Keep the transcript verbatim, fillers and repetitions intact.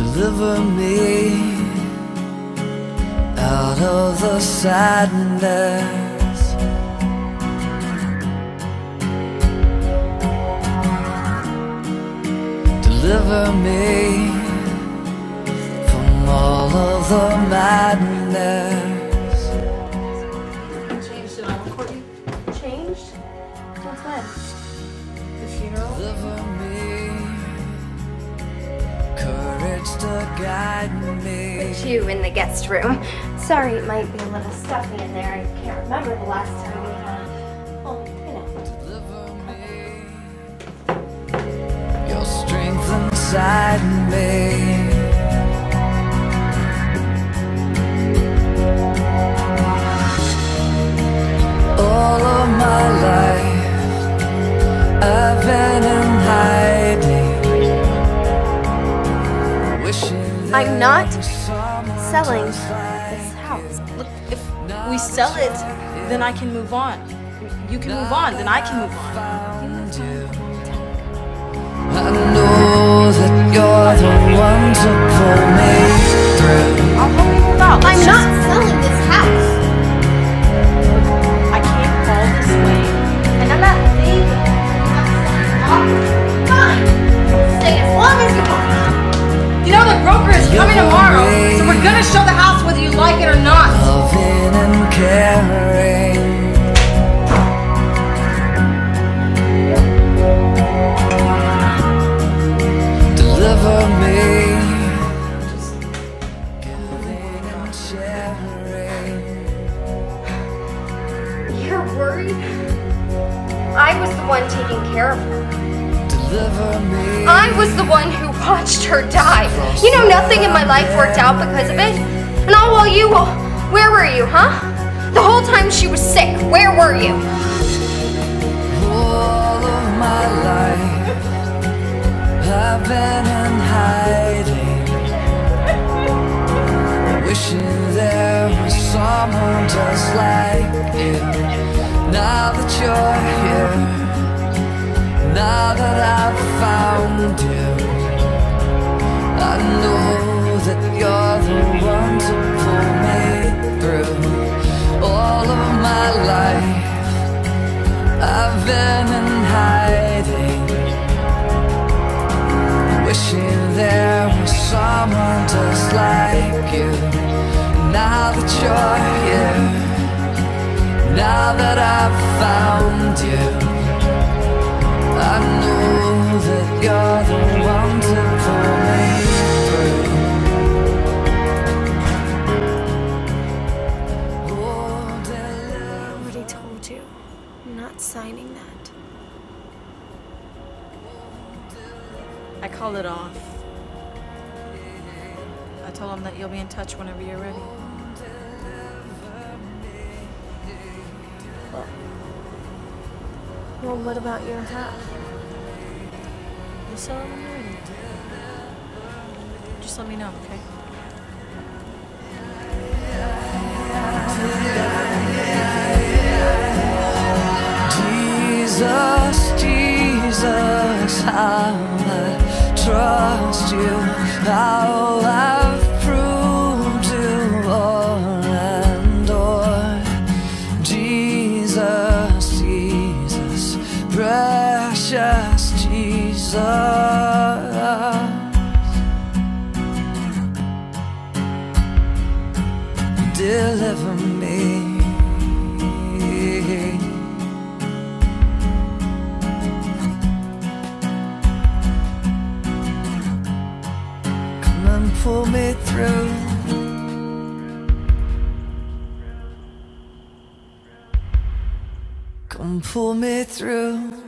Deliver me out of the sadness. Deliver me from all of the madness. Changed it on Courtney? Changed? Since when? The funeral? Deliver me, courage to guide me. Put you in the guest room. Sorry, it might be a little stuffy in there. I can't remember the last time we had. Well, you know. Deliver me, your strength inside me. All of my life I've been in hiding, wishing I'm not selling this house. Look, if we sell it, then I can move on. You can move on, then I can move on. I know that you're the one to pull me through. I'll help you move out. I'm not selling this house. I can't call this way. And I'm not leaving. Fine. Stay as long as you want. You know the broker is coming tomorrow, so we're gonna show the house whether you like it or not. Loving and caring. Deliver me, giving and sharing. You're worried? I was the one taking care of her. Deliver me. I was the one who watched her die. You know, nothing in my life worked out because of it. And all while you, well, where were you, huh? The whole time she was sick, where were you? All of my life I've been in hiding, wishing there was someone just like you. Now that you're here, now that I've found you, I know that you're the one to pull me through. All of my life I've been in hiding, wishing there was someone just like you. Now that you're here, now that I've found you, I know that you're the one to pull me through. Oh, I already told you, I'm not signing that. I called it off. I told him that you'll be in touch whenever you're ready. Well, what about your hat? We'll sell it when you're ready. Just let me know, okay? Jesus, Jesus, how I trust you, how I've proved you all and all. Jesus, Jesus, precious Jesus, deliver me. Pull me through. Come pull me through.